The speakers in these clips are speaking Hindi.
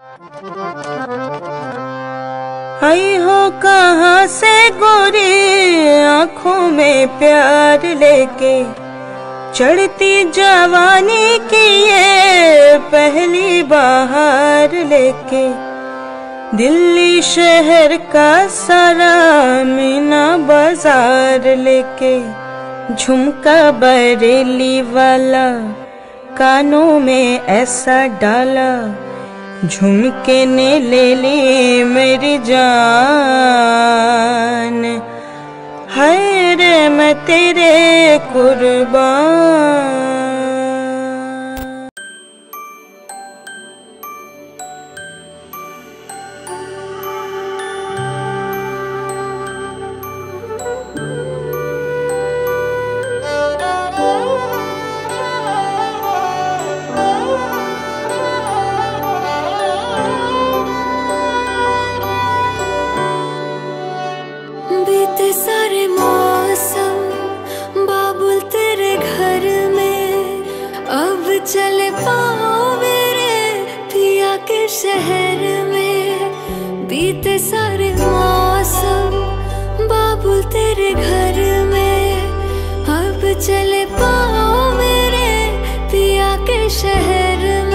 आई हो कहाँ से गोरी आँखों में प्यार लेके, चढ़ती जवानी की ये पहली बहार लेके, दिल्ली शहर का सारा मीना बाजार लेके, झुमका बरेली वाला कानों में ऐसा डाला, झुमके ने ले ली मेरी जान, हाय रे मैं तेरे कुर्बान। बीते सारे मौसम बाबुल तेरे घर में, अब चले पाओ मेरे पिया के शहर में। बीते सारे मौसम बाबुल तेरे घर में, अब चले पाओ मेरे पिया के शहर में।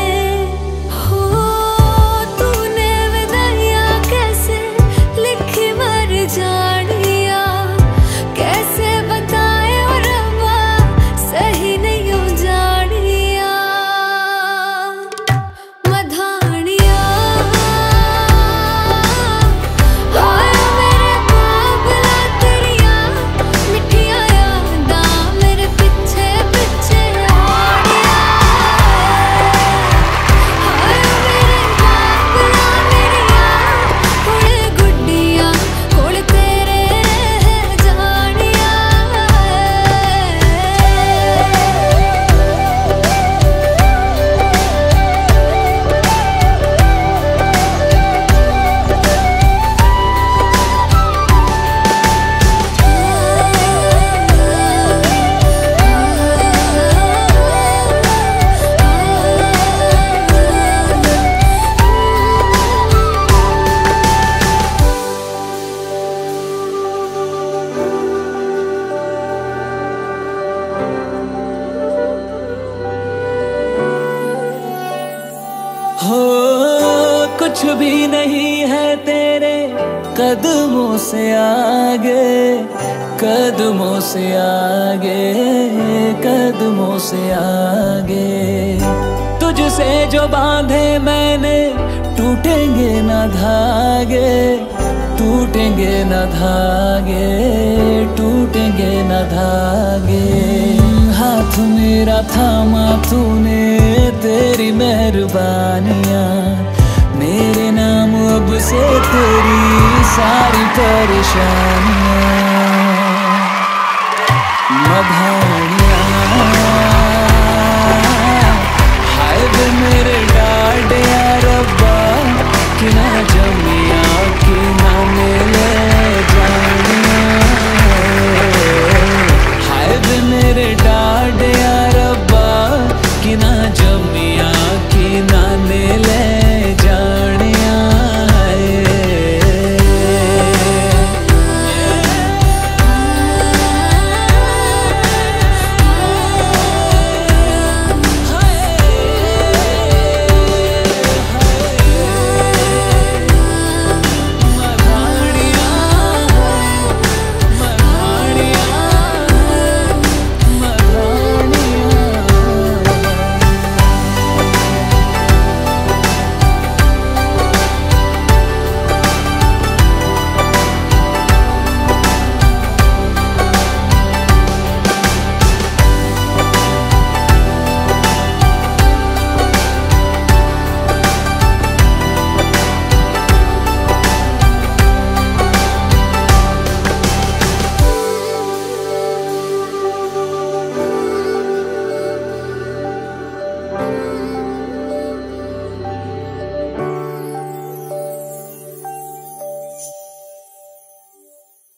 कुछ भी नहीं है तेरे कदमों से आगे, कदमों से आगे, कदमों से आगे। तुझसे जो बांधे मैंने टूटेंगे न धागे, टूटेंगे न धागे, टूटेंगे न धागे। हाथ मेरा थामा तूने, तेरी मेहरबानियाँ मेरे नाम अब से तेरी सारी परेशानियाँ।